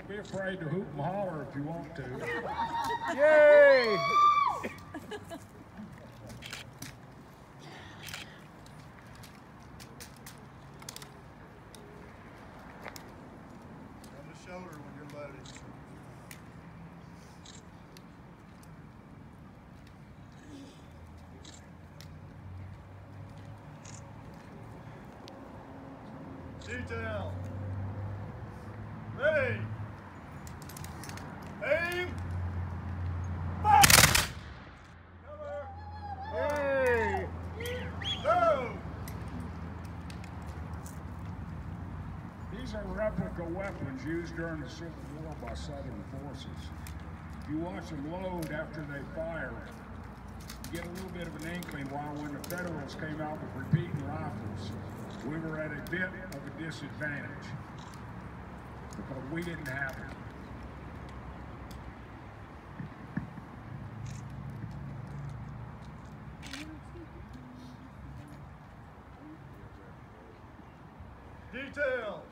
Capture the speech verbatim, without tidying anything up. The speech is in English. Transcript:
Don't be afraid to hoop and holler if you want to. Yay! On the shoulder when you're loaded. Detail. Ready. Aim. Fire. Cover. Hey! Go. These are replica weapons used during the Civil War by Southern forces. If you watch them load after they fire, you get a little bit of an inkling why when the Federals came out with repeating rifles, we were at a bit of a disadvantage because we didn't have it. Detail.